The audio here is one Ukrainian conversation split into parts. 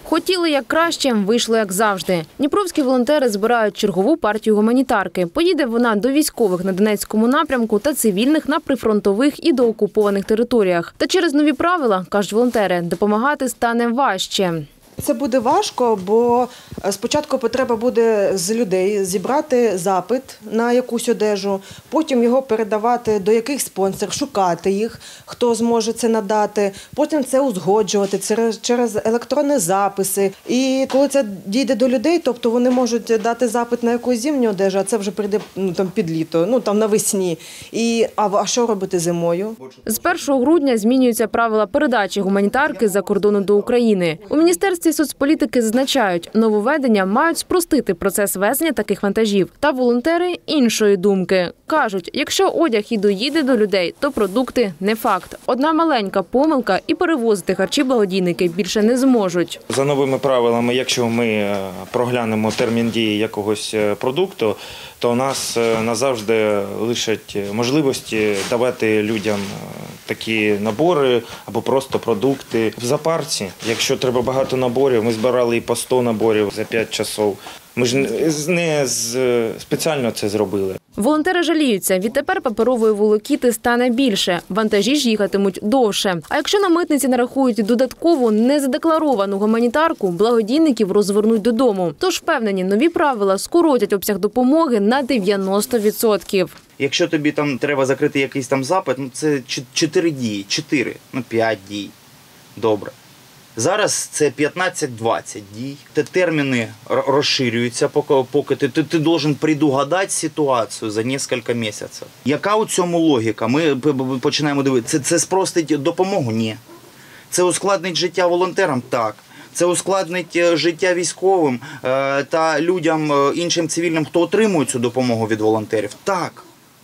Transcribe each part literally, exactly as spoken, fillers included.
Хотіли як краще, вийшло як завжди. Дніпровські волонтери збирають чергову партію гуманітарки. Поїде вона до військових на Донецькому напрямку та цивільних на прифронтових і доокупованих територіях. Та через нові правила, кажуть волонтери, допомагати стане важче. Це буде важко, бо спочатку потреба буде з людей зібрати запит на якусь одежу, потім його передавати до якихось спонсорів, шукати їх, хто зможе це надати, потім це узгоджувати через електронні записи. І коли це дійде до людей, тобто вони можуть дати запит на якусь зимню одежу, а це вже прийде ну, там, під літо, ну, там, навесні. І, а, а що робити зимою? З першого грудня змінюються правила передачі гуманітарки з-за кордону до України. У Міністерстві соцполітики зазначають, нововведення мають спростити процес везення таких вантажів. Та волонтери іншої думки. Кажуть, якщо одяг і доїде до людей, то продукти – не факт. Одна маленька помилка і перевозити харчі благодійники більше не зможуть. За новими правилами, якщо ми проглянемо термін дії якогось продукту, то у нас назавжди лишать можливості давати людям такі набори або просто продукти в запарці. Якщо треба багато наборів, ми збирали і по сто наборів за п'ять часов. Ми ж не спеціально це зробили. Волонтери жаліються, відтепер паперової волокіти стане більше, вантажі ж їхатимуть довше. А якщо на митниці нарахують додаткову незадекларовану гуманітарку, благодійників розвернуть додому. Тож впевнені, нові правила скоротять обсяг допомоги на дев'яносто відсотків. Якщо тобі там треба закрити якийсь там запит, ну це чотири дії, чотири, ну п'ять дій. Добре. Зараз це п'ятнадцять-двадцять дій. Те терміни розширюються, поки, поки ти, ти, ти должен предугадати ситуацію за кілька місяців. Яка у цьому логіка? Ми починаємо дивитися, це, це спростить допомогу? Ні. Це ускладнить життя волонтерам? Так. Це ускладнить життя військовим та людям, іншим цивільним, хто отримує цю допомогу від волонтерів? Так.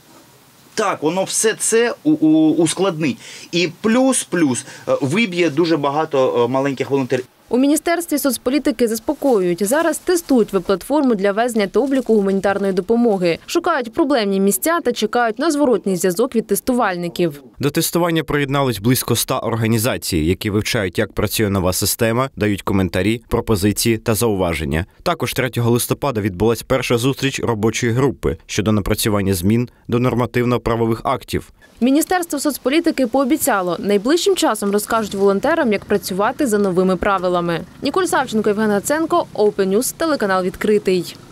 Так, воно все це ускладнить. І плюс-плюс виб'є дуже багато маленьких волонтерів. У Міністерстві соцполітики заспокоюють. Зараз тестують веб-платформу для везення та обліку гуманітарної допомоги. Шукають проблемні місця та чекають на зворотній зв'язок від тестувальників. До тестування приєднались близько ста організацій, які вивчають, як працює нова система, дають коментарі, пропозиції та зауваження. Також третього листопада відбулась перша зустріч робочої групи щодо напрацювання змін до нормативно-правових актів. Міністерство соцполітики пообіцяло, найближчим часом розкажуть волонтерам, як працювати за новими правилами. Ніколь Савченко, Євген Гаценко, Open News, телеканал «Відкритий».